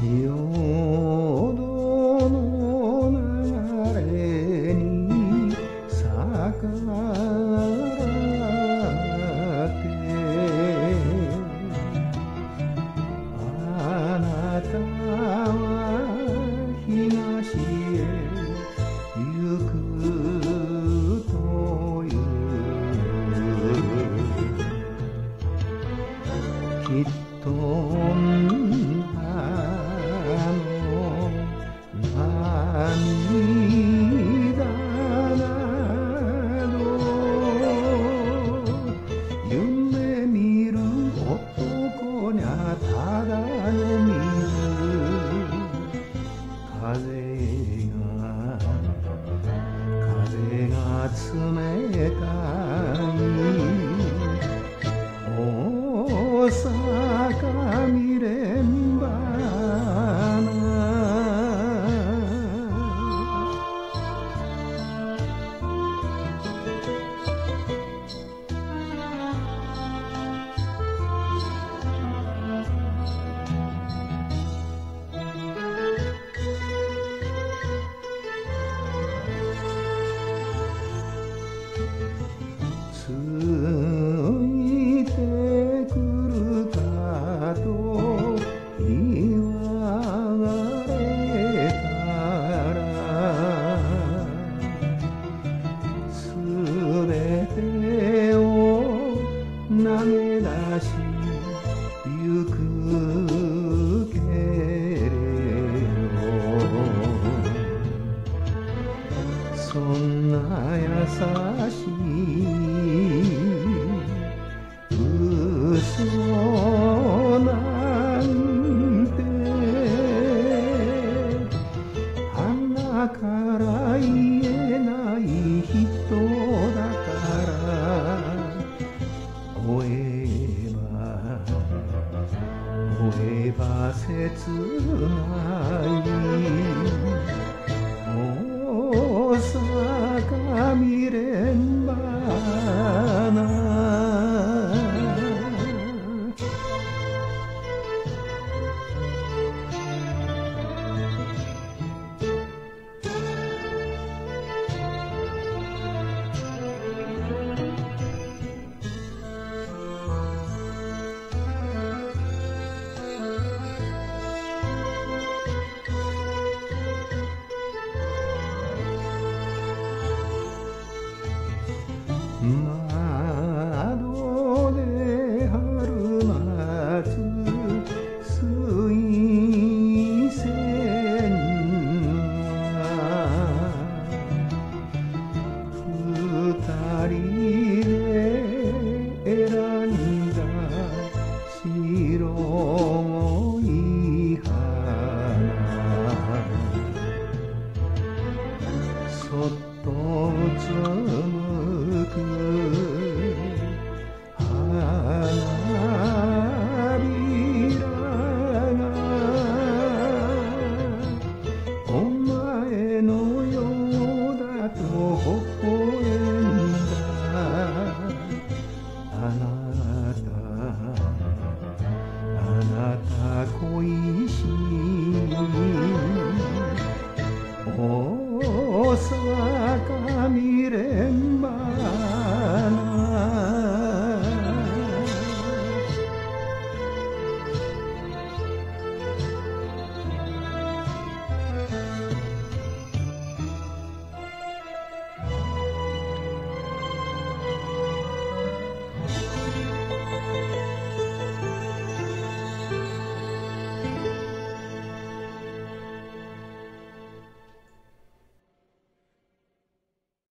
淀の流れに逆らってあなたは東へ行くというきっと女の涙など夢見る男にゃただの水風が冷たい大阪未練花ついてくるかと言われたらすべてを投げ出しゆくけれどそんな優しい嘘なんて鼻から言えない人だから追えば切ない大阪未練花窓で春待つ水仙は二人で選んだ白い花そっとうつむく花びらがお前のようだと微笑んだあなた恋しい